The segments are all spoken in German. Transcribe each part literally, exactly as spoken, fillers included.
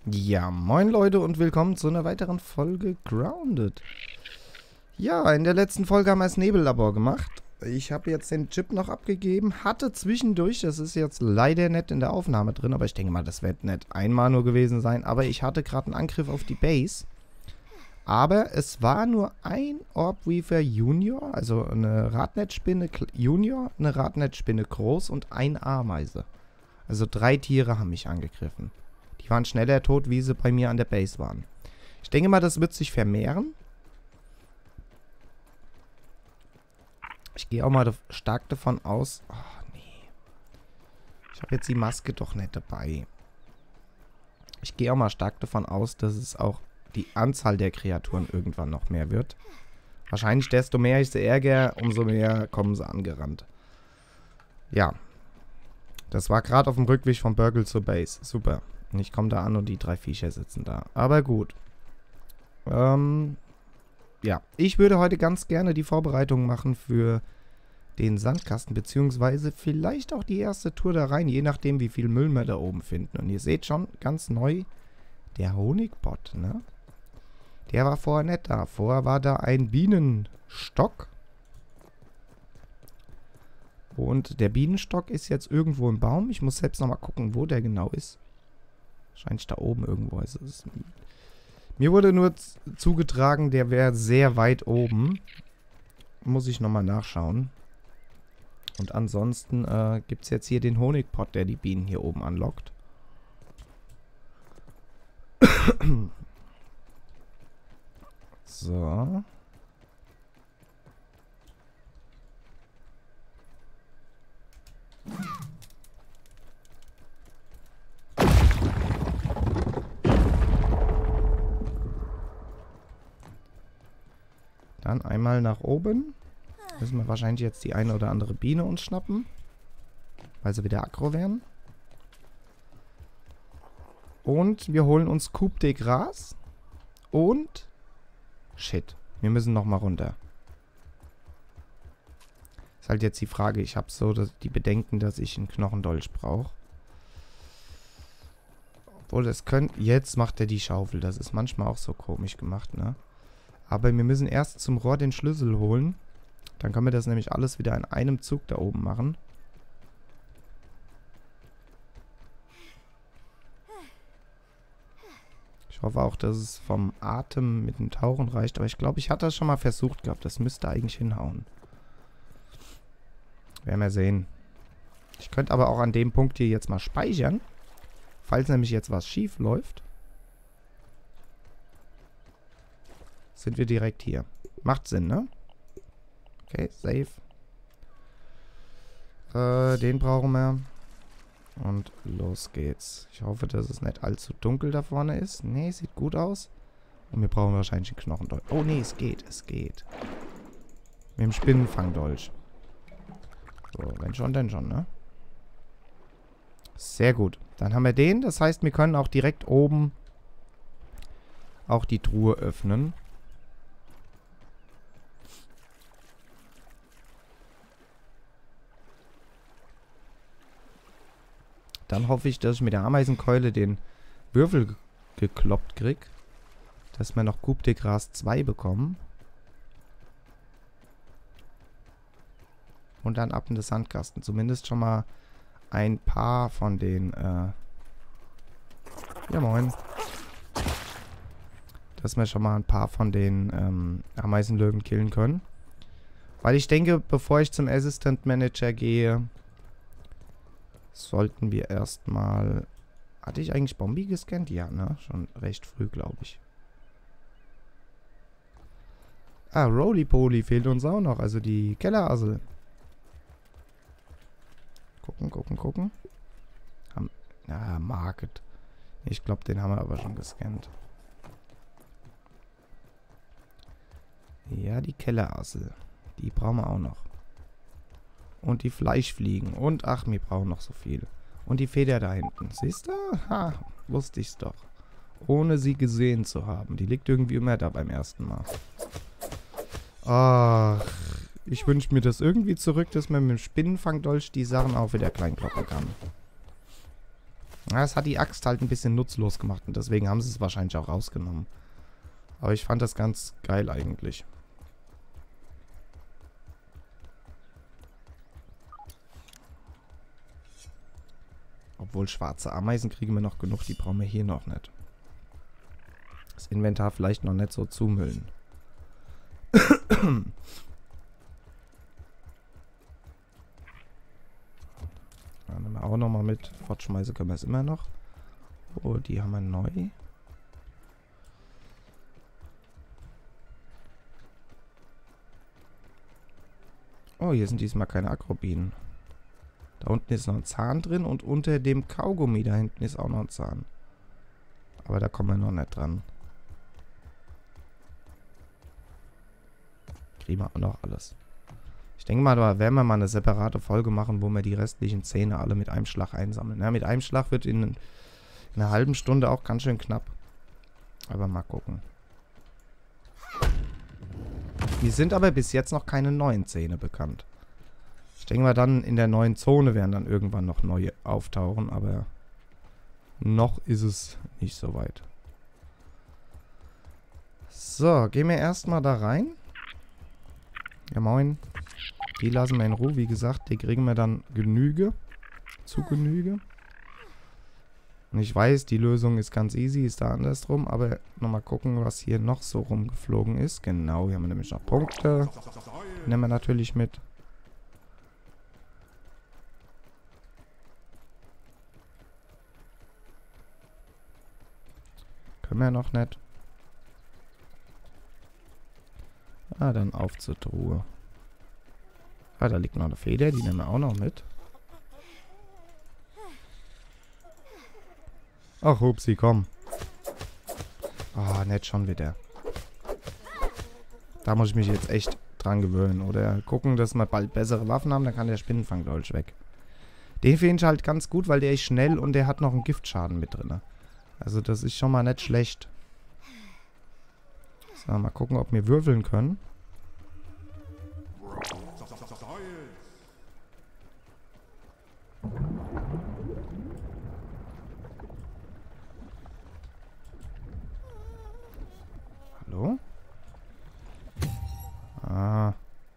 Ja, moin Leute und willkommen zu einer weiteren Folge Grounded. Ja, in der letzten Folge haben wir das Nebellabor gemacht. Ich habe jetzt den Chip noch abgegeben, hatte zwischendurch, das ist jetzt leider nicht in der Aufnahme drin, aber ich denke mal, das wird nicht einmal nur gewesen sein, aber ich hatte gerade einen Angriff auf die Base. Aber es war nur ein Orbweaver Junior, also eine Radnetzspinne Junior, eine Radnetzspinne Groß und ein Ameise. Also drei Tiere haben mich angegriffen. Die waren schneller tot, wie sie bei mir an der Base waren. Ich denke mal, das wird sich vermehren. Ich gehe auch mal stark davon aus... Oh, nee. Ich habe jetzt die Maske doch nicht dabei. Ich gehe auch mal stark davon aus, dass es auch die Anzahl der Kreaturen irgendwann noch mehr wird. Wahrscheinlich desto mehr ich sie ärgere, umso mehr kommen sie angerannt. Ja. Das war gerade auf dem Rückweg von Burgle zur Base. Super. Und ich komme da an und die drei Viecher sitzen da. Aber gut. Ähm, ja, ich würde heute ganz gerne die Vorbereitung machen für den Sandkasten, beziehungsweise vielleicht auch die erste Tour da rein, je nachdem, wie viel Müll wir da oben finden. Und ihr seht schon, ganz neu, der Honigbot, ne? Der war vorher nicht da. Vorher war da ein Bienenstock. Und der Bienenstock ist jetzt irgendwo im Baum. Ich muss selbst nochmal gucken, wo der genau ist. Wahrscheinlich da oben irgendwo. Also es, mir wurde nur zugetragen, der wäre sehr weit oben. Muss ich nochmal nachschauen. Und ansonsten äh, gibt es jetzt hier den Honigpot, der die Bienen hier oben anlockt. So. Dann einmal nach oben. Müssen wir wahrscheinlich jetzt die eine oder andere Biene uns schnappen. Weil sie wieder aggro werden. Und wir holen uns Coup de Gras. Und... Shit. Wir müssen nochmal runter. Ist halt jetzt die Frage. Ich habe so dass die Bedenken, dass ich einen Knochendolch brauche. Obwohl das könnte... Jetzt macht er die Schaufel. Das ist manchmal auch so komisch gemacht, ne? Aber wir müssen erst zum Rohr den Schlüssel holen. Dann können wir das nämlich alles wieder in einem Zug da oben machen. Ich hoffe auch, dass es vom Atem mit dem Tauchen reicht. Aber ich glaube, ich hatte das schon mal versucht gehabt. Das müsste eigentlich hinhauen. Werden wir sehen. Ich könnte aber auch an dem Punkt hier jetzt mal speichern. Falls nämlich jetzt was schief läuft. Sind wir direkt hier. Macht Sinn, ne? Okay, safe. Äh, den brauchen wir. Und los geht's. Ich hoffe, dass es nicht allzu dunkel da vorne ist. Nee, sieht gut aus. Und wir brauchen wahrscheinlich einen Knochendolch. Oh, nee, es geht, es geht. Mit dem Spinnenfangdolch. So, wenn schon, denn schon, ne? Sehr gut. Dann haben wir den. Das heißt, wir können auch direkt oben auch die Truhe öffnen. Dann hoffe ich, dass ich mit der Ameisenkeule den Würfel ge gekloppt kriege. Dass wir noch Coup de Gras zwei bekommen. Und dann ab in den Sandkasten. Zumindest schon mal ein paar von den... Äh ja, moin. Dass wir schon mal ein paar von den ähm, Ameisenlöwen killen können. Weil ich denke, bevor ich zum Assistant Manager gehe... sollten wir erstmal... Hatte ich eigentlich Bombi gescannt? Ja, ne? Schon recht früh, glaube ich. Ah, Roly-Poly fehlt uns auch noch. Also die Kellerassel. Gucken, gucken, gucken. Haben, ja, Market. Ich glaube, den haben wir aber schon gescannt. Ja, die Kellerassel. Die brauchen wir auch noch. Und die Fleischfliegen. Und ach, wir brauchen noch so viel. Und die Feder da hinten. Siehst du? Ha, wusste ich's doch. Ohne sie gesehen zu haben. Die liegt irgendwie immer da beim ersten Mal. Ach, ich wünsche mir das irgendwie zurück, dass man mit dem Spinnenfangdolch die Sachen auch wieder klein kloppen kann. Ja, es hat die Axt halt ein bisschen nutzlos gemacht und deswegen haben sie es wahrscheinlich auch rausgenommen. Aber ich fand das ganz geil eigentlich. Obwohl schwarze Ameisen kriegen wir noch genug, die brauchen wir hier noch nicht. Das Inventar vielleicht noch nicht so zumüllen. Dann nehmen wir auch nochmal mit. Fortschmeißen können wir es immer noch. Oh, die haben wir neu. Oh, hier sind diesmal keine Akrobinen. Da unten ist noch ein Zahn drin und unter dem Kaugummi da hinten ist auch noch ein Zahn. Aber da kommen wir noch nicht dran. Kriegen wir auch noch alles. Ich denke mal, da werden wir mal eine separate Folge machen, wo wir die restlichen Zähne alle mit einem Schlag einsammeln. Ja, mit einem Schlag wird in, in einer halben Stunde auch ganz schön knapp. Aber mal gucken. Mir sind aber bis jetzt noch keine neuen Zähne bekannt. Ich denke mal, dann in der neuen Zone werden dann irgendwann noch neue auftauchen, aber noch ist es nicht so weit. So, gehen wir erstmal da rein. Ja, moin. Die lassen wir in Ruhe, wie gesagt, die kriegen wir dann Genüge. Zu Genüge. Und ich weiß, die Lösung ist ganz easy, ist da andersrum, aber nochmal gucken, was hier noch so rumgeflogen ist. Genau, hier haben wir nämlich noch Punkte. Nehmen wir natürlich mit. Können wir noch nicht. Ah, dann auf zur Truhe. Ah, da liegt noch eine Feder, die nehmen wir auch noch mit. Ach, Hupsi, komm. Ah, nicht schon wieder. Da muss ich mich jetzt echt dran gewöhnen. Oder gucken, dass wir bald bessere Waffen haben, dann kann der Spinnenfangdolch weg. Den finde ich halt ganz gut, weil der ist schnell und der hat noch einen Giftschaden mit drin. Also das ist schon mal nicht schlecht. So, mal gucken, ob wir würfeln können. Hallo? Ah.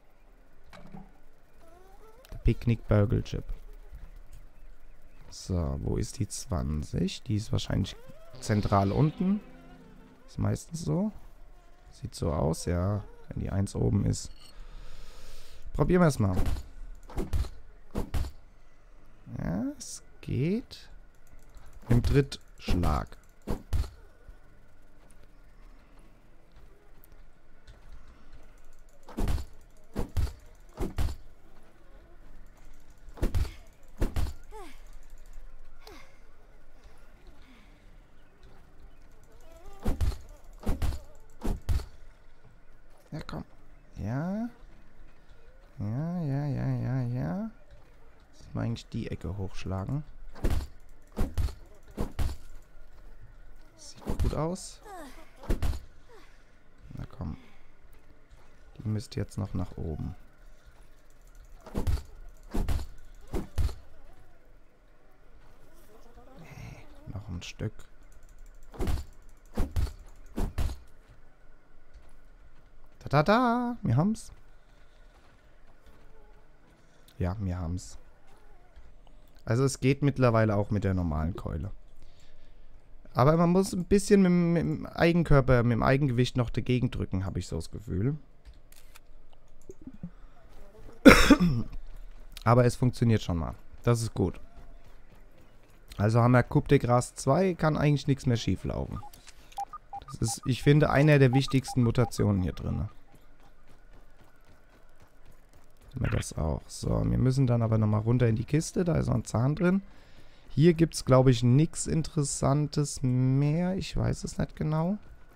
Der Picknick Burgle Chip. So, wo ist die zwanzig? Die ist wahrscheinlich zentral unten. Ist meistens so. Sieht so aus, ja. Wenn die eins oben ist. Probieren wir es mal. Ja, es geht. Im Drittschlag. Ja, komm. Ja. Ja, ja, ja, ja, ja. Jetzt mal eigentlich die Ecke hochschlagen. Sieht gut aus. Na komm. Die müsst jetzt noch nach oben. Nee, noch ein Stück. Da, da, wir haben's. Ja, wir haben's. Also es geht mittlerweile auch mit der normalen Keule. Aber man muss ein bisschen mit, mit dem Eigenkörper, mit dem Eigengewicht noch dagegen drücken, habe ich so das Gefühl. Aber es funktioniert schon mal. Das ist gut. Also haben wir Coup de Grâce zwei, kann eigentlich nichts mehr schief laufen. Das ist, ich finde, einer der wichtigsten Mutationen hier drin. Haben wir das auch. So, wir müssen dann aber nochmal runter in die Kiste. Da ist noch ein Zahn drin. Hier gibt es, glaube ich, nichts Interessantes mehr. Ich weiß es nicht genau.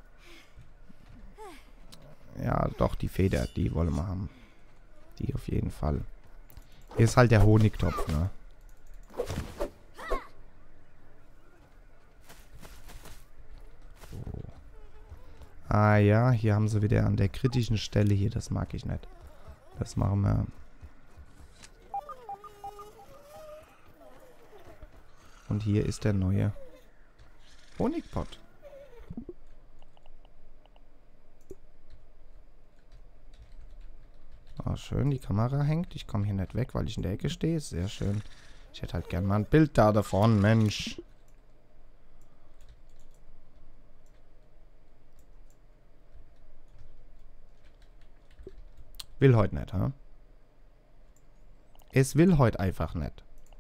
Ja, doch, die Feder, die wollen wir haben. Die auf jeden Fall. Hier ist halt der Honigtopf, ne? So. Ah ja, hier haben sie wieder an der kritischen Stelle hier. Das mag ich nicht. Das machen wir. Und hier ist der neue Honigpott. Oh, schön, die Kamera hängt. Ich komme hier nicht weg, weil ich in der Ecke stehe. Sehr schön. Ich hätte halt gern mal ein Bild da davon, Mensch. Will heute nicht, ha? Es will heute einfach nicht.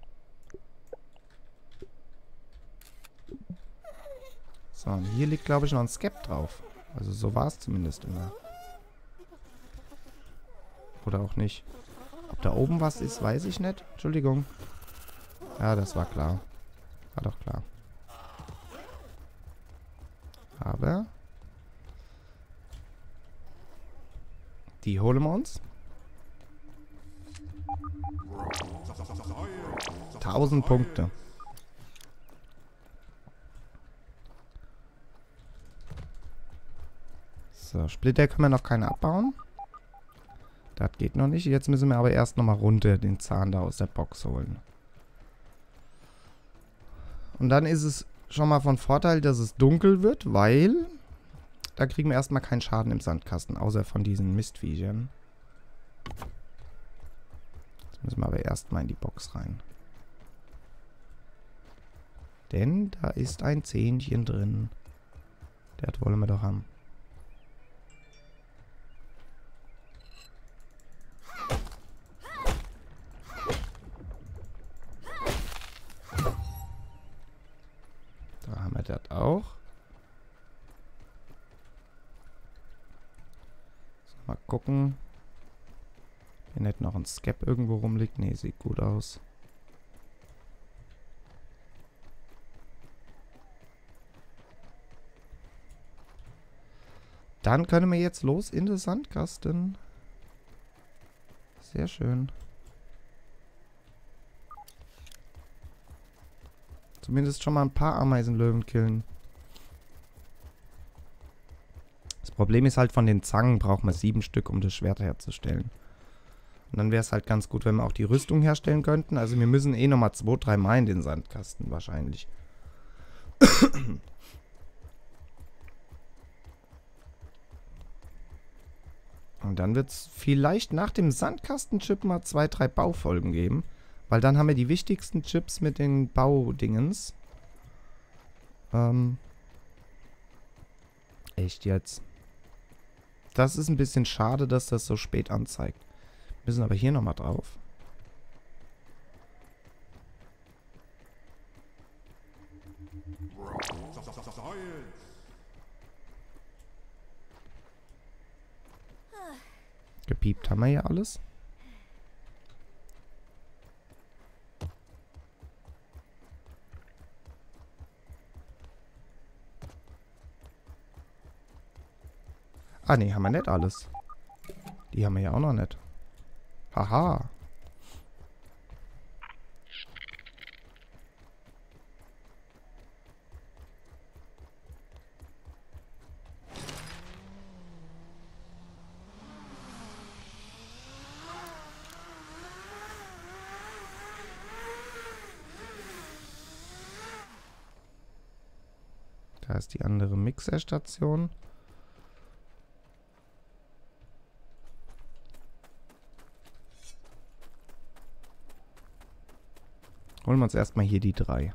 So, und hier liegt, glaube ich, noch ein Skep drauf. Also so war es zumindest immer. Oder auch nicht. Ob da oben was ist, weiß ich nicht. Entschuldigung. Ja, das war klar. War doch klar. Aber die holen wir uns. tausend Punkte. So, Splitter können wir noch keine abbauen. Das geht noch nicht. Jetzt müssen wir aber erst nochmal runter den Zahn da aus der Box holen. Und dann ist es schon mal von Vorteil, dass es dunkel wird, weil da kriegen wir erstmal keinen Schaden im Sandkasten, außer von diesen Mistviechern. Jetzt müssen wir aber erstmal in die Box rein. Denn da ist ein Zähnchen drin. Das wollen wir doch haben. Da haben wir das auch. So, mal gucken. Wenn nicht noch ein Skep irgendwo rumliegt. Ne, sieht gut aus. Dann können wir jetzt los in den Sandkasten. Sehr schön. Zumindest schon mal ein paar Ameisenlöwen killen. Das Problem ist halt, von den Zangen braucht man sieben Stück, um das Schwert herzustellen. Und dann wäre es halt ganz gut, wenn wir auch die Rüstung herstellen könnten. Also wir müssen eh nochmal zwei, drei Mal in den Sandkasten wahrscheinlich. Und dann wird es vielleicht nach dem Sandkastenchip mal zwei, drei Baufolgen geben. Weil dann haben wir die wichtigsten Chips mit den Baudingens. Ähm. Echt jetzt. Das ist ein bisschen schade, dass das so spät anzeigt. Wir müssen aber hier nochmal drauf. Gepiept haben wir ja alles. Ah, ne, haben wir nicht alles. Die haben wir ja auch noch nicht. Haha. Da ist die andere Mixerstation. Holen wir uns erstmal hier die drei.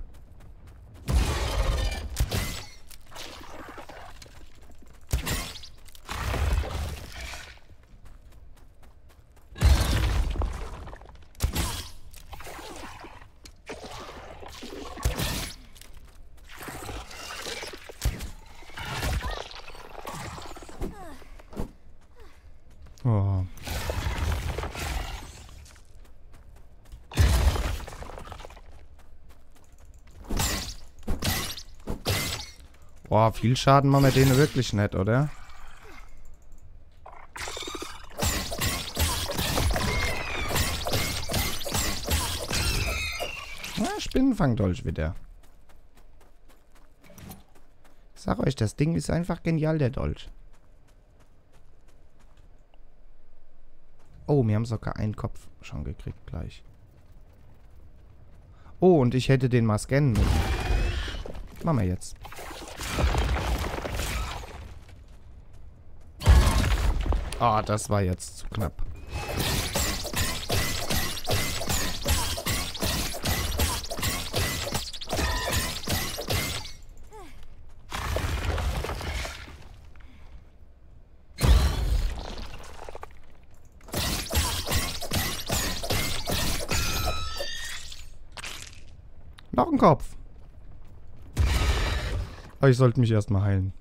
Oh. Boah, viel Schaden machen wir denen wirklich nicht, oder? Na, Spinnenfangdolch wieder. Ich sag euch, das Ding ist einfach genial, der Dolch. Oh, wir haben sogar einen Kopf schon gekriegt gleich. Oh, und ich hätte den mal scannen müssen. Machen wir jetzt. Ah, oh, das war jetzt zu knapp. Noch ein Kopf. Aber ich sollte mich erstmal heilen.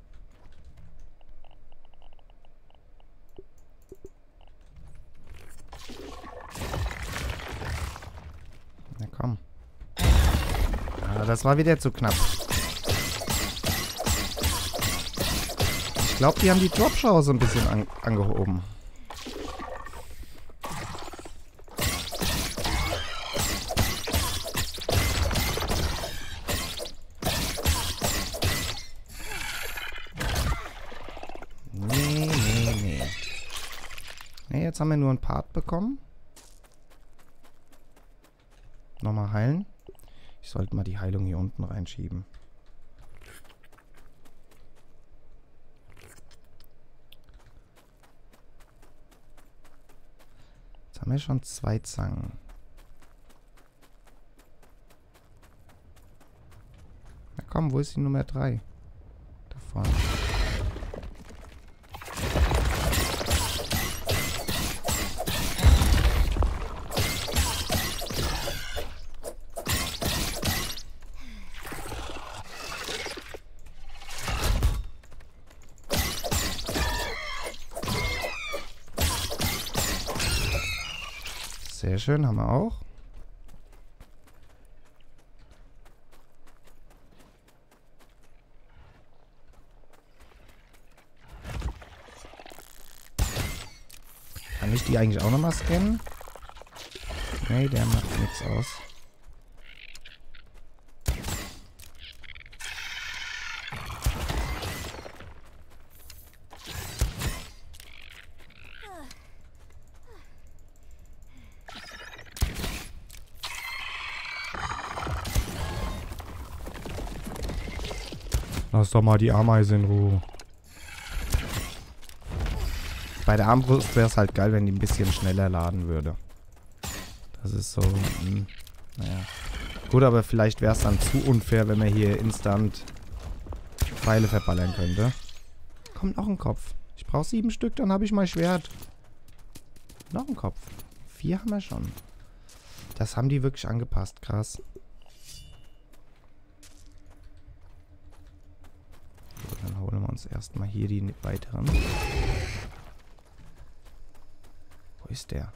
Na komm. Ah, das war wieder zu knapp. Ich glaube, die haben die Dropchance ein bisschen an angehoben. Jetzt haben wir nur einen Part bekommen. Nochmal heilen. Ich sollte mal die Heilung hier unten reinschieben. Jetzt haben wir schon zwei Zangen. Na komm, wo ist die Nummer drei? Da vorne. Sehr schön, haben wir auch. Kann ich die eigentlich auch nochmal scannen? Nee, der macht nichts aus. Lass doch mal die Ameise in Ruhe. Bei der Armbrust wäre es halt geil, wenn die ein bisschen schneller laden würde. Das ist so, mh, naja. Gut, aber vielleicht wäre es dann zu unfair, wenn man hier instant Pfeile verballern könnte. Kommt noch ein Kopf. Ich brauche sieben Stück, dann habe ich mein Schwert. Noch ein Kopf. Vier haben wir schon. Das haben die wirklich angepasst, krass. Dann holen wir uns erstmal hier die weiteren. Wo ist der?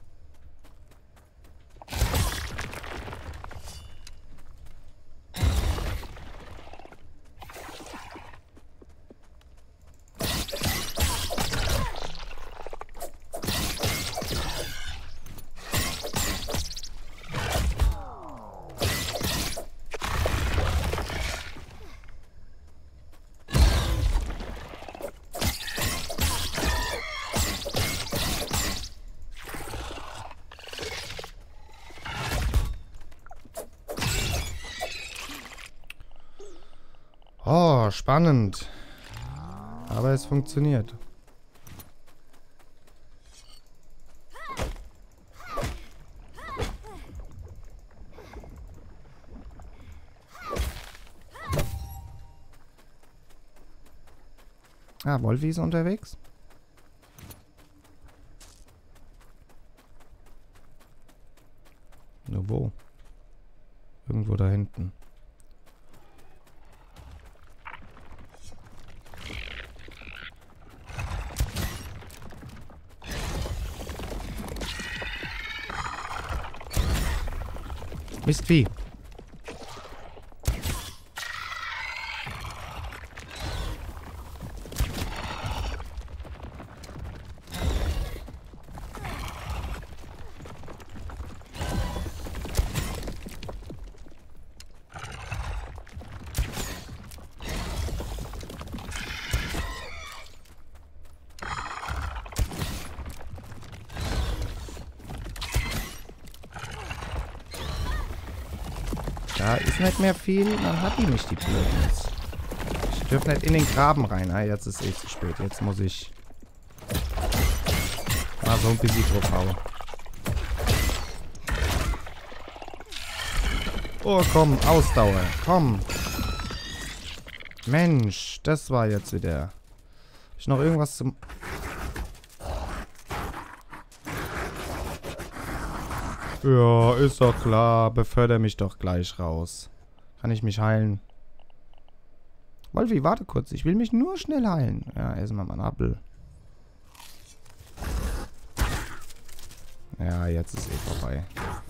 Oh, spannend. Aber es funktioniert. Ah, Wolfi ist unterwegs. Nur wo? Irgendwo da hinten. Mistvieh. Da ist nicht mehr viel, dann hat die mich, die Blödnis. Ich dürfte nicht in den Graben rein. Ah, jetzt ist eh zu spät. Jetzt muss ich mal so ein bisschen drauf hauen. Oh, komm, Ausdauer. Komm. Mensch, das war jetzt wieder. Hab ich noch irgendwas zum... Ja, ist doch klar. Beförder mich doch gleich raus. Kann ich mich heilen? Wolfi, warte kurz. Ich will mich nur schnell heilen. Ja, essen wir mal einen Apfel. Ja, jetzt ist eh vorbei.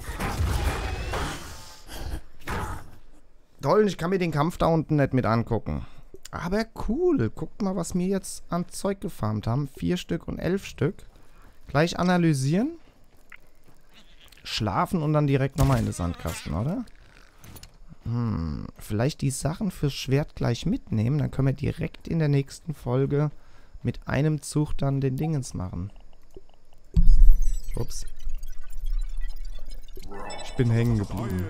Toll, ich kann mir den Kampf da unten nicht mit angucken. Aber cool. Guckt mal, was wir jetzt an Zeug gefarmt haben. Vier Stück und elf Stück. Gleich analysieren. Schlafen und dann direkt nochmal in den Sandkasten, oder? Hm, vielleicht die Sachen fürs Schwert gleich mitnehmen. Dann können wir direkt in der nächsten Folge mit einem Zug dann den Dingens machen. Ups. Ich bin hängen geblieben.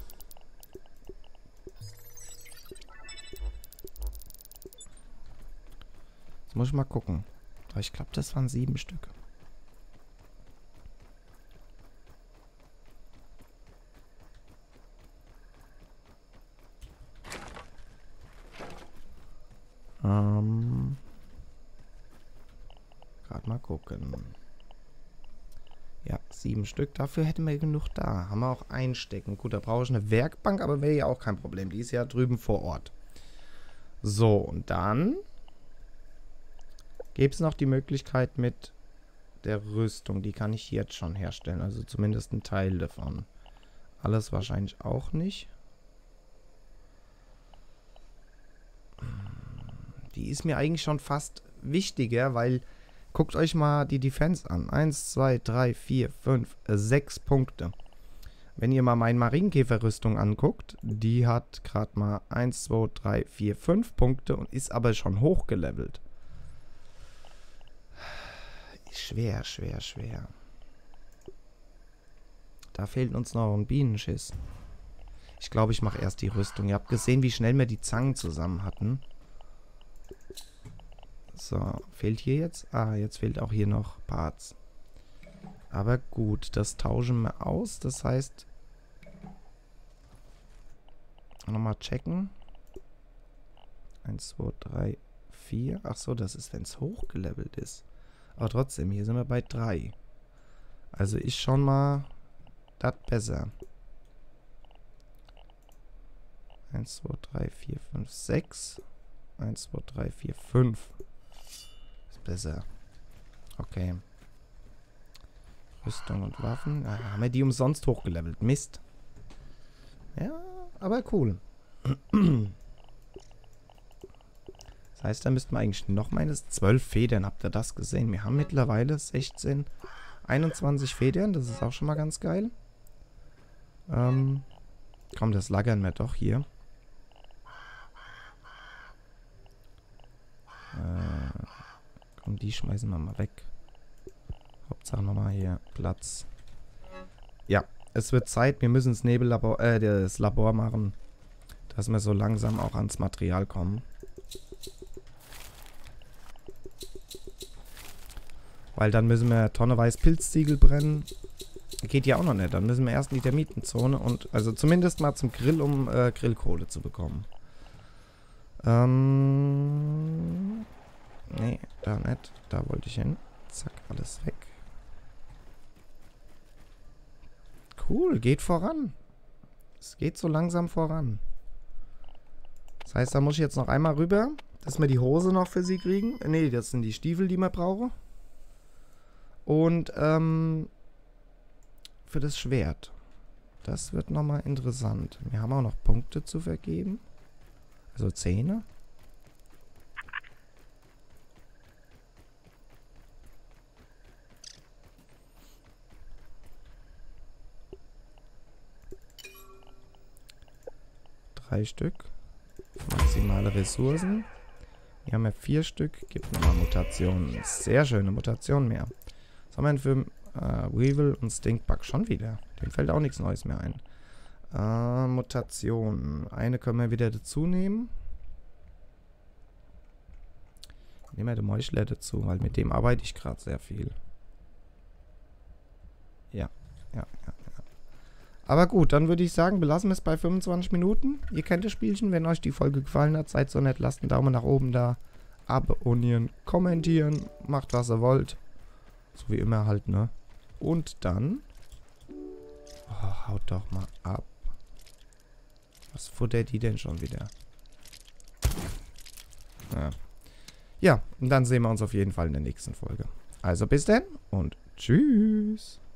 Jetzt muss ich mal gucken. Aber ich glaube, das waren sieben Stück. Ähm. Gerade mal gucken. Ja, sieben Stück. Dafür hätten wir genug da. Haben wir auch einstecken. Gut, da brauche ich eine Werkbank, aber wäre ja auch kein Problem. Die ist ja drüben vor Ort. So, und dann gäbe es noch die Möglichkeit mit der Rüstung. Die kann ich jetzt schon herstellen. Also zumindest ein Teil davon. Alles wahrscheinlich auch nicht. Die ist mir eigentlich schon fast wichtiger, weil guckt euch mal die Defense an. eins, zwei, drei, vier, fünf, sechs Punkte. Wenn ihr mal meine Marienkäferrüstung anguckt, die hat gerade mal eins, zwei, drei, vier, fünf Punkte und ist aber schon hochgelevelt. Schwer, schwer, schwer. Da fehlt uns noch ein Bienenschiss. Ich glaube, ich mache erst die Rüstung. Ihr habt gesehen, wie schnell wir die Zangen zusammen hatten. So, fehlt hier jetzt? Ah, jetzt fehlt auch hier noch Parts. Aber gut, das tauschen wir aus. Das heißt, nochmal checken. eins, zwei, drei, vier. Ach so, das ist, wenn es hochgelevelt ist. Aber trotzdem, hier sind wir bei drei. Also ist schon mal das besser. eins, zwei, drei, vier, fünf, sechs. eins, zwei, drei, vier, fünf. Ist besser. Okay. Rüstung und Waffen. Ah, haben wir die umsonst hochgelevelt. Mist. Ja, aber cool. Das heißt, da müssten wir eigentlich noch meines zwölf Federn. Habt ihr das gesehen? Wir haben mittlerweile sechzehn, einundzwanzig Federn. Das ist auch schon mal ganz geil. Ähm, komm, das lagern wir doch hier. Äh, komm, die schmeißen wir mal weg. Hauptsache nochmal hier Platz. Ja, es wird Zeit. Wir müssen das Nebellabor, äh, das Labor machen, dass wir so langsam auch ans Material kommen. Weil dann müssen wir tonnenweise Pilzziegel brennen. Geht ja auch noch nicht. Dann müssen wir erst in die Termitenzone und also zumindest mal zum Grill, um äh, Grillkohle zu bekommen. Ähm. Nee, da nicht. Da wollte ich hin. Zack, alles weg. Cool, geht voran. Es geht so langsam voran. Das heißt, da muss ich jetzt noch einmal rüber, dass wir die Hose noch für sie kriegen. Nee, das sind die Stiefel, die wir brauchen. Und, ähm, für das Schwert. Das wird nochmal interessant. Wir haben auch noch Punkte zu vergeben. Also Zähne. Drei Stück. Maximale Ressourcen. Hier haben wir vier Stück. Gibt nochmal Mutationen. Sehr schöne Mutationen mehr. Was haben wir denn für äh, Weevil und Stinkbug? Schon wieder. Dem fällt auch nichts Neues mehr ein. Äh, Mutationen. Eine können wir wieder dazu nehmen. Nehmen wir den Meuchler dazu, weil mit dem arbeite ich gerade sehr viel. Ja, ja, ja, ja. Aber gut, dann würde ich sagen, belassen wir es bei fünfundzwanzig Minuten. Ihr kennt das Spielchen. Wenn euch die Folge gefallen hat, seid so nett, lasst einen Daumen nach oben da. Abonnieren, kommentieren, macht was ihr wollt. So wie immer halt, ne? Und dann... Oh, haut doch mal ab. Was futtert die denn schon wieder? Ja. Ja, und dann sehen wir uns auf jeden Fall in der nächsten Folge. Also bis dann und tschüss.